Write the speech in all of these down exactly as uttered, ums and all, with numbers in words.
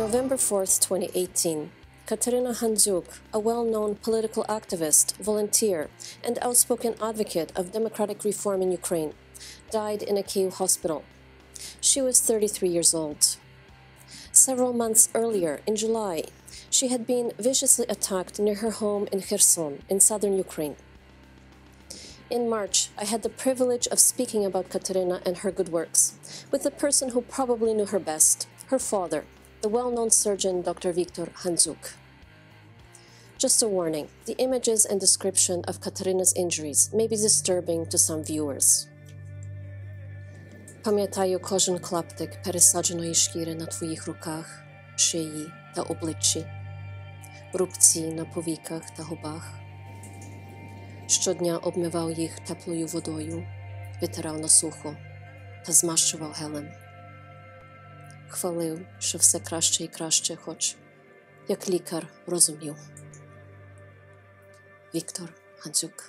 November fourth, twenty eighteen, Kateryna Handziuk, a well-known political activist, volunteer, and outspoken advocate of democratic reform in Ukraine, died in a Kyiv hospital. She was thirty-three years old. Several months earlier, in July, she had been viciously attacked near her home in Kherson, in southern Ukraine. In March, I had the privilege of speaking about Kateryna and her good works with the person who probably knew her best, her father, the well-known surgeon Doctor Viktor Handziuk. Just a warning, the images and description of Kateryna's injuries may be disturbing to some viewers. Пам'ятаю кожен клаптик пересадженої шкіри на твоїх руках, шиї та обличчі, рубці на повіках та губах. Щодня обмивав їх теплою водою, витирав на сухо та змащував гелем. Хвалив, що все краще і краще, хоч, як лікар, розумів. Віктор Handziuk.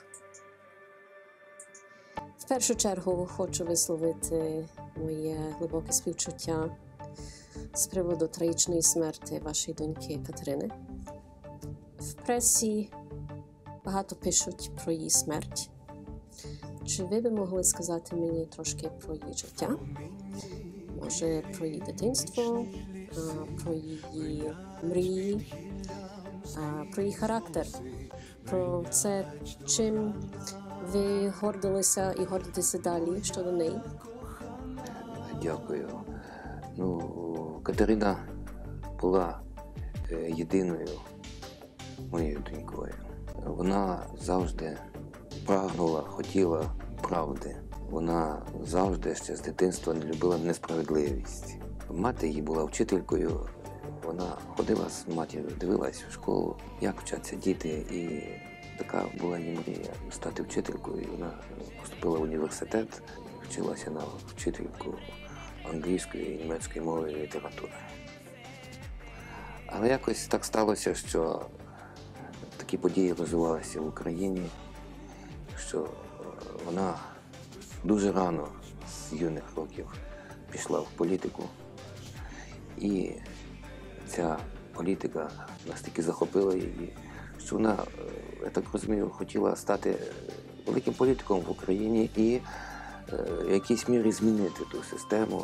В першу чергу хочу висловити моє глибоке співчуття з приводу трагічної смерті вашої доньки Катерини. В пресі багато пишуть про її смерть. Чи ви б могли сказати мені трошки про її життя? Може, про її дитинство, про її мрії, про її характер, про це, чим ви гордилися і гордитеся далі щодо неї? Дякую. Ну, Катерина була єдиною моєю донькою. Вона завжди прагнула, хотіла правди. Вона завжди ще з дитинства не любила несправедливість. Мати її була вчителькою, вона ходила з матір'ю, дивилась в школу, як вчаться діти, і така була її мрія – стати вчителькою. І вона поступила в університет, вчилася на вчительку англійської і німецької мови і літератури. Але якось так сталося, що такі події розвивалися в Україні, що вона дуже рано, з юних років, пішла в політику. І ця політика настільки захопила її, що вона, я так розумію, хотіла стати великим політиком в Україні і в якійсь мірі змінити ту систему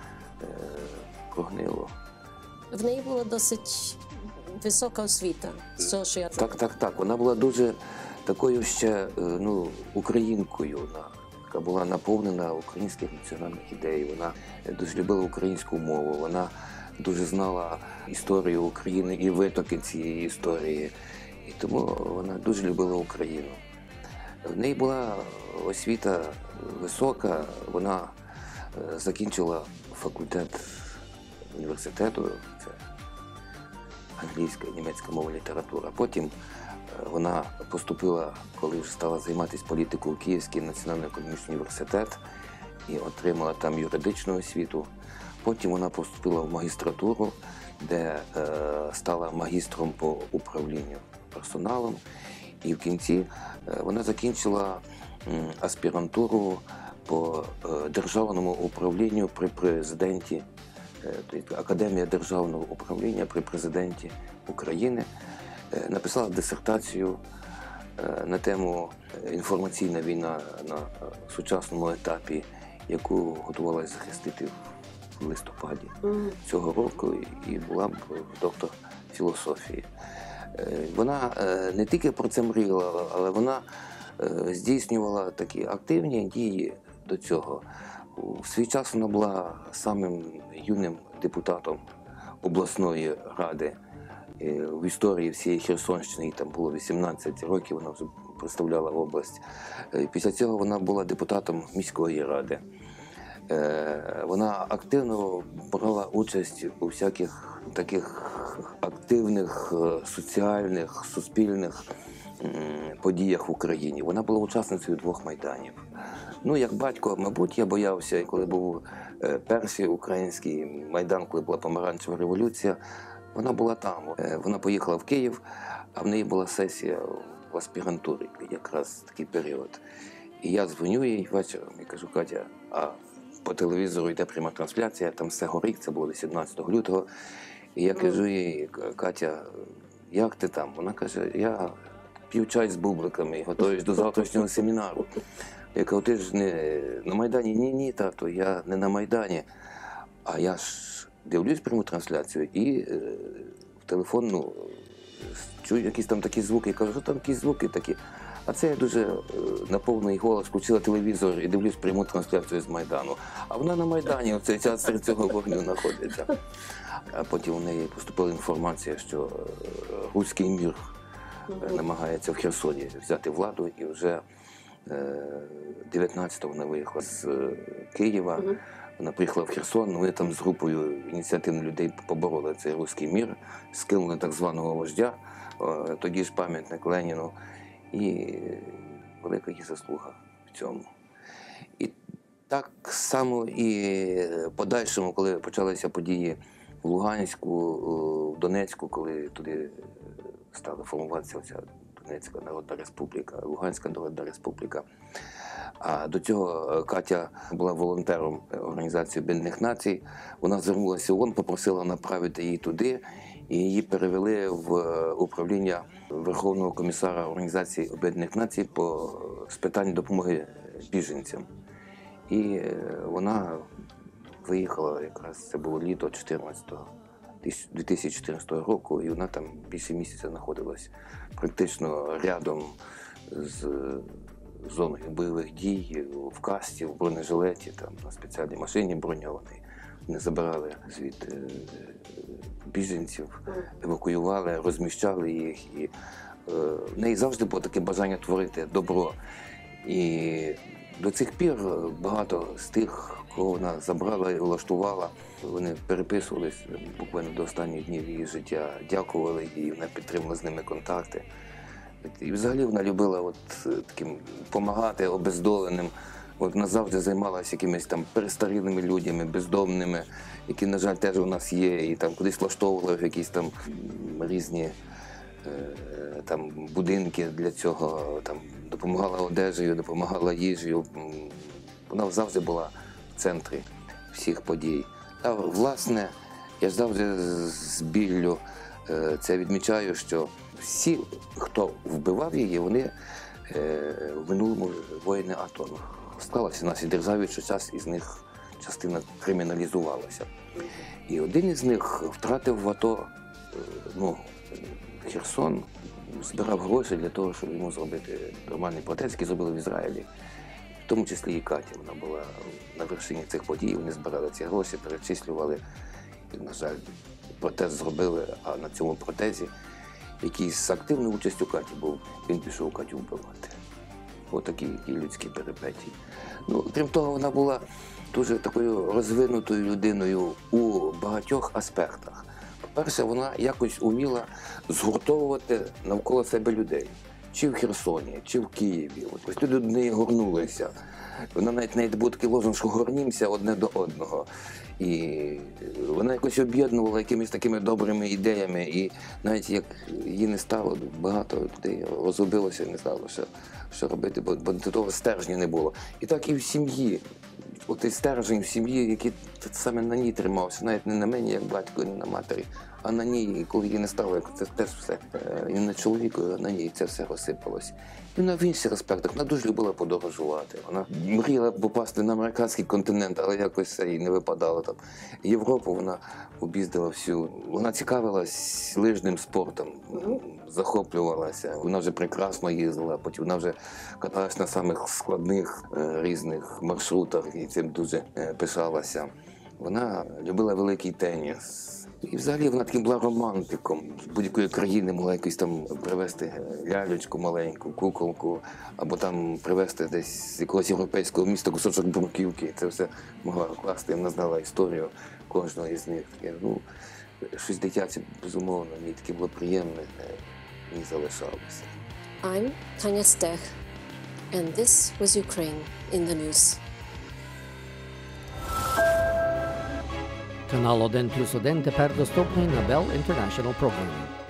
прогнилу. В неї була досить висока освіта. Що я так, так, так. Вона була дуже такою ще, ну, українкою, яка була наповнена українських національних ідей. Вона дуже любила українську мову, вона дуже знала історію України і витоки цієї історії. І тому вона дуже любила Україну. В неї була освіта висока, вона закінчила факультет університету, це англійська і німецька мова, література. Потім вона поступила, коли вже стала займатися політикою, в Київський національний економічний університет і отримала там юридичну освіту. Потім вона поступила в магістратуру, де е, стала магістром по управлінню персоналом. І в кінці е, вона закінчила м, аспірантуру по е, державному управлінню при президенті, е, тобто Академія державного управління при президенті України. Е, написала дисертацію е, на тему «Інформаційна війна на сучасному етапі», яку готувалася захистити в листопаді цього року, і була б доктор філософії. Вона не тільки про це мріяла, але вона здійснювала такі активні дії до цього. У свій час вона була самим юним депутатом обласної ради в історії всієї Херсонщини, їй там було вісімнадцять років, вона вже представляла область. Після цього вона була депутатом міської ради. Вона активно брала участь у всяких таких активних соціальних, суспільних подіях в Україні. Вона була учасницею двох майданів. Ну, як батько, мабуть, я боявся, коли був перший український майдан, коли була помаранчева революція, вона була там. Вона поїхала в Київ, а в неї була сесія в аспірантурі, якраз такий період. І я дзвоню їй вечором і кажу: Катя, а по телевізору йде пряма трансляція, там все горить, це було вісімнадцятого лютого. І я кажу їй: Катя, як ти там? Вона каже: я п'ю чай з бубликами і готуюсь до завтрашнього семінару. Я кажу: ти ж не на Майдані? Ні, ні, тато, я не на Майдані. А я ж дивлюсь пряму трансляцію і е, в телефон, ну, чую якісь там такі звуки. Я кажу: що там якісь звуки такі? А це я дуже е, на повний голос включила телевізор і дивлюсь пряму трансляцію з Майдану. А вона на Майдані, оце, ця серед цього вогню знаходиться. А потім у неї поступила інформація, що е, руський мір е, намагається в Херсоні взяти владу, і вже е, дев'ятнадцятого вона виїхала з е, Києва. Вона приїхала в Херсон, вони там з групою ініціативних людей побороли цей руський мір, скинули так званого вождя, е, тоді ж пам'ятник Леніну. І велика їх заслуга в цьому. І так само і подальшому, коли почалися події в Луганську, в Донецьку, коли туди стала формуватися оця Донецька Народна Республіка, Луганська Народна Республіка. А до цього Катя була волонтером Організації Об'єднаних Націй. Вона звернулася в ООН, попросила направити її туди, і її перевели в управління Верховного комісара Організації Об'єднаних Націй по з питань допомоги біженцям. І вона виїхала, якраз це було літо дві тисячі чотирнадцятого року, і вона там більше місяця знаходилась практично рядом з зоною бойових дій, в касті, в бронежилеті, там, на спеціальній машині броньованій. Вони забирали звідти біженців, евакуювали, розміщали їх. І, е, в неї завжди було таке бажання творити добро. І до цих пір багато з тих, кого вона забрала і влаштувала, вони переписувались буквально до останніх днів її життя, дякували їй, вона підтримала з ними контакти. І взагалі вона любила от таким допомагати обездоленим. От вона завжди займалася якимись там перестарілими людьми, бездомними, які, на жаль, теж у нас є, і там кудись влаштовували в якісь там різні е, там будинки для цього, там допомагала одежею, допомагала їжею. Вона завжди була в центрі всіх подій. Та, власне, я завжди з біллю е, це відмічаю, що всі, хто вбивав її, вони е, в минулому воїни АТО. Склалося в нашій державі, що час із них частина криміналізувалася. І один із них втратив в АТО, ну, Херсон, збирав гроші для того, щоб йому зробити нормальний протез, який зробили в Ізраїлі. В тому числі і Катя, вона була на вершині цих подій, вони збирали ці гроші, перечислювали. І, на жаль, протез зробили, а на цьому протезі, який з активною участю Каті був, він пішов Катю вбивати. Отакі людські перипетії. Ну, крім того, вона була дуже такою розвинутою людиною у багатьох аспектах. По-перше, вона якось уміла згуртовувати навколо себе людей. Чи в Херсоні, чи в Києві. Ось люди до неї горнулися. Вона навіть, навіть був такий лозунг, що горнімося одне до одного. І вона якось об'єднувала якимись такими добрими ідеями. І навіть як її не стало, багато людей розгубилося, не знало, що, що робити, бо, бо до того стержня не було. І так і в сім'ї. Отий стержень в сім'ї, який саме на ній тримався, навіть не на мені, як батько, не на матері, а на ній, коли її не стало, це теж все. І на чоловіку, а на ній це все розсипалось. І вона в інших аспектах, вона дуже любила подорожувати. Вона мріяла попасти на американський континент, але якось це їй не випадало там. Європу вона об'їздила всю. Вона цікавилась лижним спортом, захоплювалася. Вона вже прекрасно їздила, потім вона вже каталась на самих складних різних маршрутах і цим дуже пишалася. Вона любила великий теніс. І взагалі вона таким була романтиком. З будь-якої країни могла якось там привезти лялечку маленьку, куколку, або там привезти десь з якогось європейського міста кусочок бруківки. Це все могла класти. Вона знала історію кожного із них. Таке, ну, щось дитяче, безумовно, мені таке було приємне, мені залишалося. I'm Tanya Stech, and this was Ukraine in the news. Канал один плюс один тепер доступний на Bell International Programming.